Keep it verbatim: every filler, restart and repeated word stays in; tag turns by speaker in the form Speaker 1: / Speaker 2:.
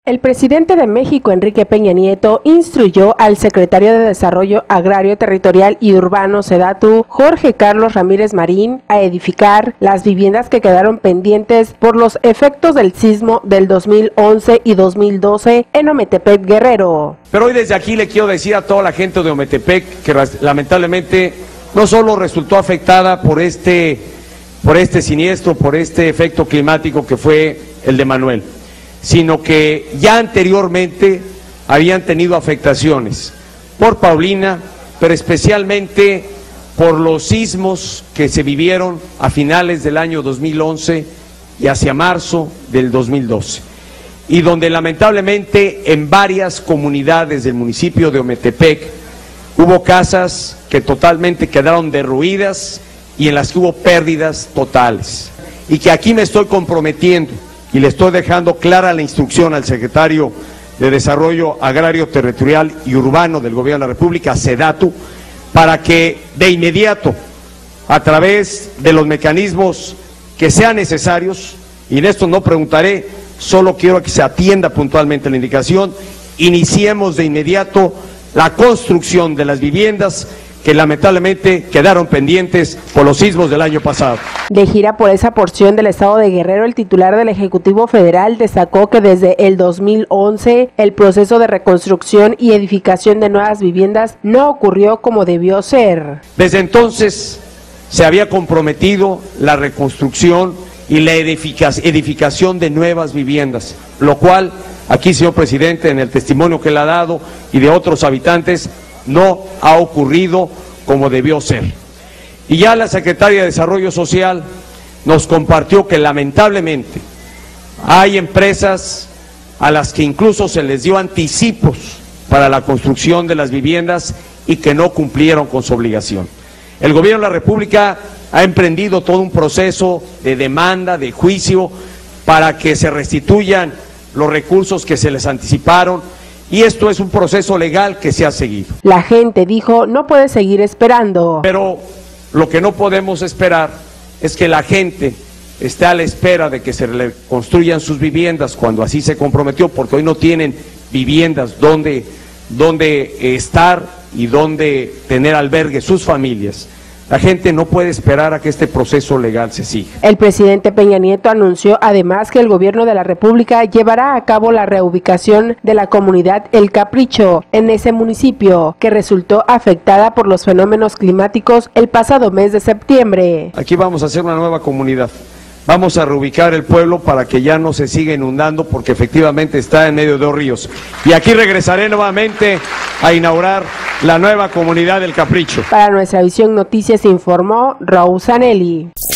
Speaker 1: El presidente de México, Enrique Peña Nieto, instruyó al secretario de Desarrollo Agrario, Territorial y Urbano, SEDATU, Jorge Carlos Ramírez Marín, a edificar las viviendas que quedaron pendientes por los efectos del sismo del dos mil once y dos mil doce en Ometepec, Guerrero.
Speaker 2: Pero hoy desde aquí le quiero decir a toda la gente de Ometepec que lamentablemente no solo resultó afectada por este, por este siniestro, por este efecto climático que fue el de Manuel, sino que ya anteriormente habían tenido afectaciones por Paulina, pero especialmente por los sismos que se vivieron a finales del año dos mil once y hacia marzo del dos mil doce, y donde lamentablemente en varias comunidades del municipio de Ometepec hubo casas que totalmente quedaron derruidas y en las que hubo pérdidas totales, y que aquí me estoy comprometiendo y le estoy dejando clara la instrucción al secretario de Desarrollo Agrario, Territorial y Urbano del Gobierno de la República, SEDATU, para que de inmediato, a través de los mecanismos que sean necesarios, y en esto no preguntaré, solo quiero que se atienda puntualmente la indicación, iniciemos de inmediato la construcción de las viviendas que lamentablemente quedaron pendientes por los sismos del año pasado.
Speaker 1: De gira por esa porción del estado de Guerrero, el titular del Ejecutivo Federal destacó que desde el dos mil once el proceso de reconstrucción y edificación de nuevas viviendas no ocurrió como debió ser.
Speaker 2: Desde entonces se había comprometido la reconstrucción y la edificación de nuevas viviendas, lo cual aquí, señor presidente, en el testimonio que le ha dado y de otros habitantes, no ha ocurrido como debió ser. Y ya la secretaria de Desarrollo Social nos compartió que lamentablemente hay empresas a las que incluso se les dio anticipos para la construcción de las viviendas y que no cumplieron con su obligación. El Gobierno de la República ha emprendido todo un proceso de demanda, de juicio, para que se restituyan los recursos que se les anticiparon, y esto es un proceso legal que se ha seguido.
Speaker 1: La gente, dijo, no puede seguir esperando.
Speaker 2: Pero lo que no podemos esperar es que la gente esté a la espera de que se le construyan sus viviendas cuando así se comprometió, porque hoy no tienen viviendas donde, donde estar y donde tener albergue sus familias. La gente no puede esperar a que este proceso legal se siga.
Speaker 1: El presidente Peña Nieto anunció además que el gobierno de la República llevará a cabo la reubicación de la comunidad El Capricho en ese municipio, que resultó afectada por los fenómenos climáticos el pasado mes de septiembre.
Speaker 2: Aquí vamos a hacer una nueva comunidad. Vamos a reubicar el pueblo para que ya no se siga inundando, porque efectivamente está en medio de dos ríos. Y aquí regresaré nuevamente a inaugurar la nueva comunidad del Capricho.
Speaker 1: Para Nuestra Visión Noticias informó Raúl Zanelli.